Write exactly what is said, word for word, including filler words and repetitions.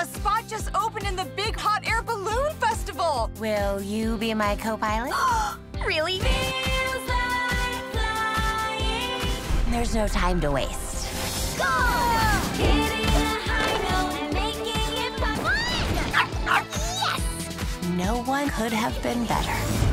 A spot just opened in the Big Hot Air Balloon Festival! Will you be my co-pilot? Really? Feels like flying. There's no time to waste. Go! Hitting a high note and making it pop. No one could have been better.